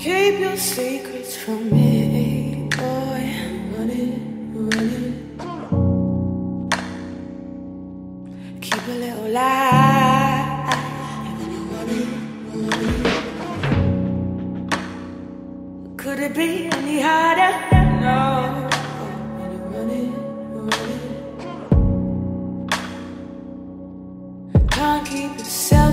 Keep your secrets from me, boy. Run it, run it. Keep a little lie. Run it, run it. Could it be any harder? No. Run it, run it. Can't keep yourself.